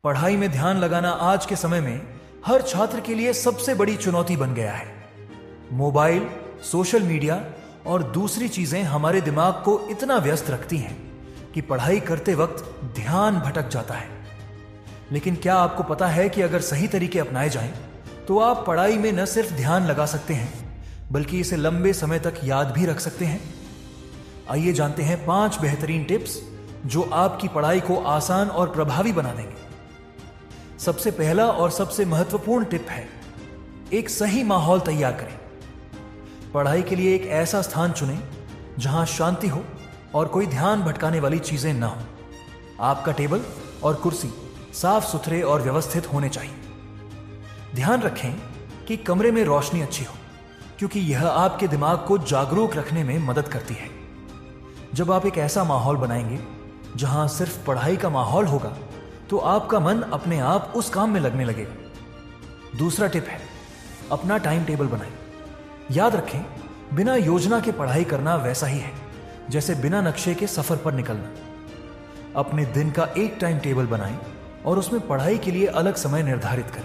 पढ़ाई में ध्यान लगाना आज के समय में हर छात्र के लिए सबसे बड़ी चुनौती बन गया है। मोबाइल, सोशल मीडिया और दूसरी चीजें हमारे दिमाग को इतना व्यस्त रखती हैं कि पढ़ाई करते वक्त ध्यान भटक जाता है। लेकिन क्या आपको पता है कि अगर सही तरीके अपनाए जाएं, तो आप पढ़ाई में न सिर्फ ध्यान लगा सकते हैं, बल्कि इसे लंबे समय तक याद भी रख सकते हैं। आइए जानते हैं 5 बेहतरीन टिप्स जो आपकी पढ़ाई को आसान और प्रभावी बना देंगे। सबसे पहला और सबसे महत्वपूर्ण टिप है, एक सही माहौल तैयार करें। पढ़ाई के लिए एक ऐसा स्थान चुनें जहां शांति हो और कोई ध्यान भटकाने वाली चीजें ना हो। आपका टेबल और कुर्सी साफ सुथरे और व्यवस्थित होने चाहिए। ध्यान रखें कि कमरे में रोशनी अच्छी हो, क्योंकि यह आपके दिमाग को जागरूक रखने में मदद करती है। जब आप एक ऐसा माहौल बनाएंगे जहां सिर्फ पढ़ाई का माहौल होगा, तो आपका मन अपने आप उस काम में लगने लगेगा। दूसरा टिप है, अपना टाइम टेबल बनाएं। याद रखें, बिना योजना के पढ़ाई करना वैसा ही है जैसे बिना नक्शे के सफर पर निकलना। अपने दिन का एक टाइम टेबल बनाएं और उसमें पढ़ाई के लिए अलग समय निर्धारित करें।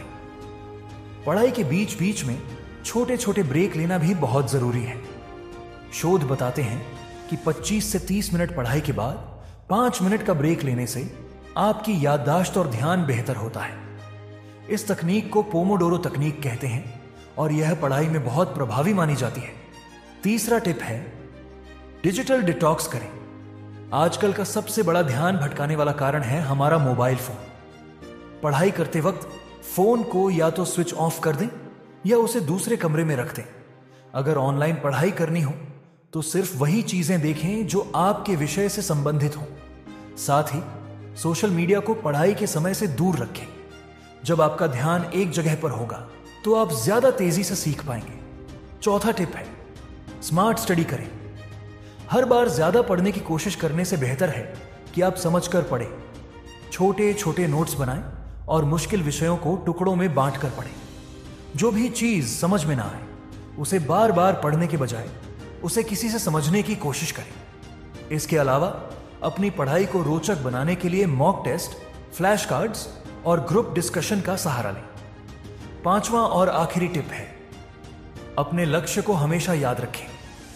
पढ़ाई के बीच बीच में छोटे छोटे ब्रेक लेना भी बहुत जरूरी है। शोध बताते हैं कि 25 से 30 मिनट पढ़ाई के बाद 5 मिनट का ब्रेक लेने से आपकी याददाश्त और ध्यान बेहतर होता है। इस तकनीक को पोमोडोरो तकनीक कहते हैं और यह पढ़ाई में बहुत प्रभावी मानी जाती है। तीसरा टिप है, डिजिटल डिटॉक्स करें। आजकल का सबसे बड़ा ध्यान भटकाने वाला कारण है हमारा मोबाइल फोन। पढ़ाई करते वक्त फोन को या तो स्विच ऑफ कर दें या उसे दूसरे कमरे में रख दें। अगर ऑनलाइन पढ़ाई करनी हो तो सिर्फ वही चीजें देखें जो आपके विषय से संबंधित हों। साथ ही सोशल मीडिया को पढ़ाई के समय से दूर रखें। जब आपका ध्यान एक जगह पर होगा तो आप ज्यादा तेजी से सीख पाएंगे। चौथा टिप है, स्मार्ट स्टडी करें। हर बार ज्यादा पढ़ने की कोशिश करने से बेहतर है कि आप समझकर पढ़ें। छोटे छोटे नोट्स बनाएं और मुश्किल विषयों को टुकड़ों में बांट कर पढ़ें। जो भी चीज समझ में ना आए, उसे बार बार पढ़ने के बजाय उसे किसी से समझने की कोशिश करें। इसके अलावा अपनी पढ़ाई को रोचक बनाने के लिए मॉक टेस्ट, फ्लैश कार्ड्स और ग्रुप डिस्कशन का सहारा लें। पांचवा और आखिरी टिप है, अपने लक्ष्य को हमेशा याद रखें।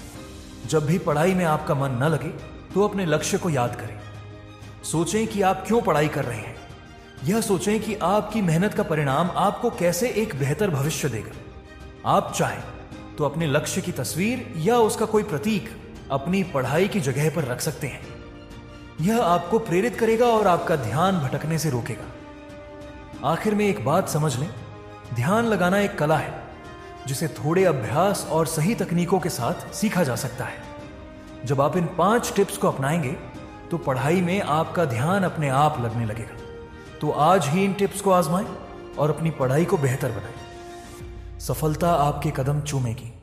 जब भी पढ़ाई में आपका मन न लगे तो अपने लक्ष्य को याद करें। सोचें कि आप क्यों पढ़ाई कर रहे हैं। यह सोचें कि आपकी मेहनत का परिणाम आपको कैसे एक बेहतर भविष्य देगा। आप चाहें तो अपने लक्ष्य की तस्वीर या उसका कोई प्रतीक अपनी पढ़ाई की जगह पर रख सकते हैं। यह आपको प्रेरित करेगा और आपका ध्यान भटकने से रोकेगा। आखिर में एक बात समझ लें, ध्यान लगाना एक कला है जिसे थोड़े अभ्यास और सही तकनीकों के साथ सीखा जा सकता है। जब आप इन 5 टिप्स को अपनाएंगे तो पढ़ाई में आपका ध्यान अपने आप लगने लगेगा। तो आज ही इन टिप्स को आजमाएं और अपनी पढ़ाई को बेहतर बनाएं। सफलता आपके कदम चूमेगी।